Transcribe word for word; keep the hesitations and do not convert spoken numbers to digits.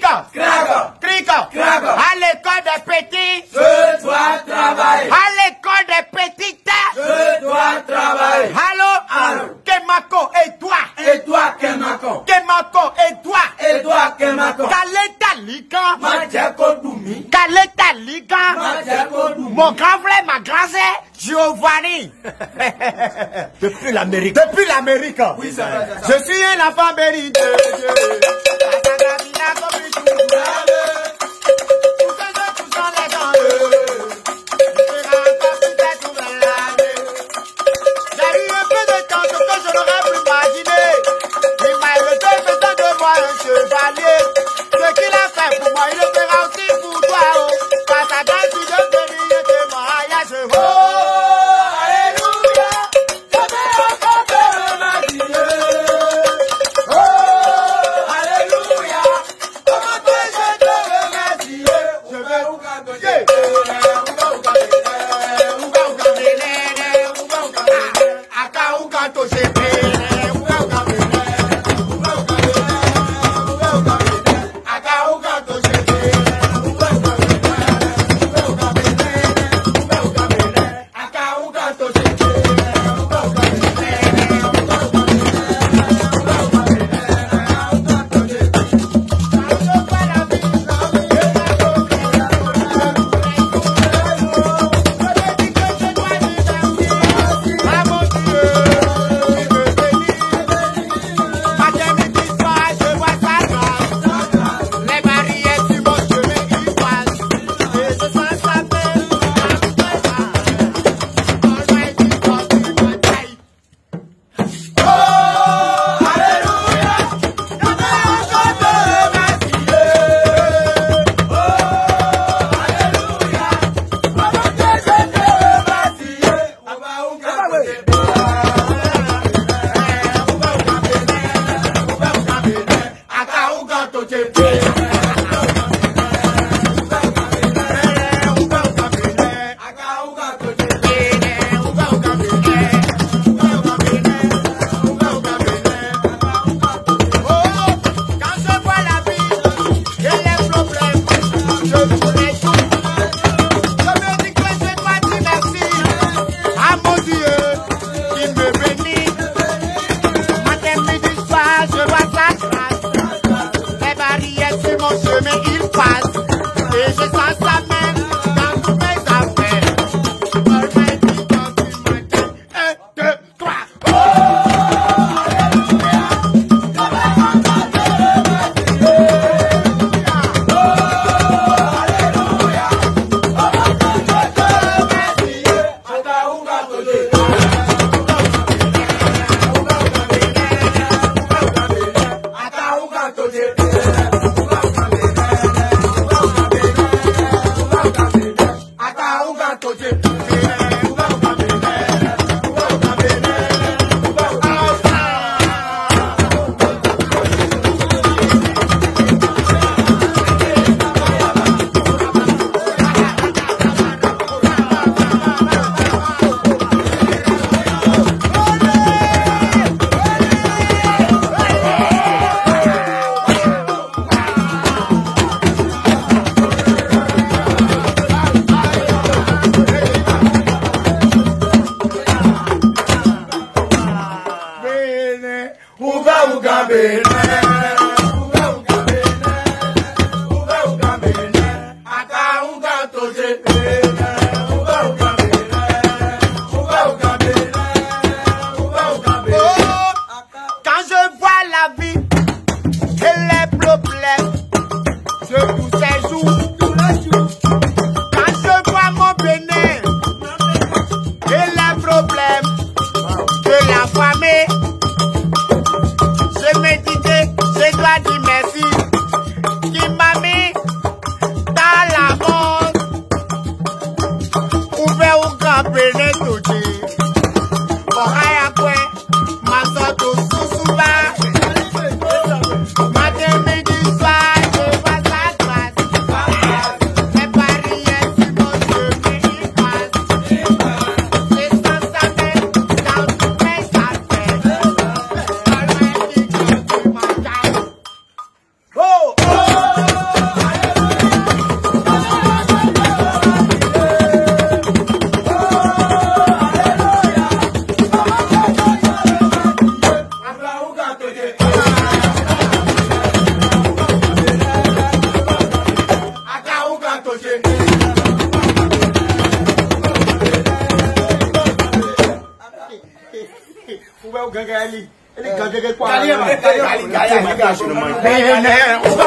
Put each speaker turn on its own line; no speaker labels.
crica,
Crac.
crica.
Crac.
À l'école des petits,
Je dois travailler.
à l'école des petites.
Je dois travailler.
Allô,
Allô.
Kemako, et toi?
Et toi, Kemako?
Kemako, et toi?
Et toi, Kemako?
Kaleta Liga.
Majeko Doumi.
Kaleta Liga.
Majeko Doumi.
Mon grand frère, ma grand sœur, Giovanni.
Depuis l'Amérique.
Depuis l'Amérique.
Oui, c'est vrai, c'est ça.
Je suis un enfant béni de Dieu. J'ai eu un peu de temps, ce que je n'aurais pu imaginer. Il m'a été faisant de moi un chevalier. Ce qu'il a fait pour moi, il le fera aussi pour toi. Oh. Par sa grâce, il ne peut rien témoignage. Oh, alléluia.
Je vais encore te remercier. Oh, alléluia. Comment peux-je te remercier? Je vais vous canter.
touché. Vous voyez où gagne Ali? Elle est gagnée quoi?
Allez, allez, allez, allez, allez, allez, allez, allez, allez, allez,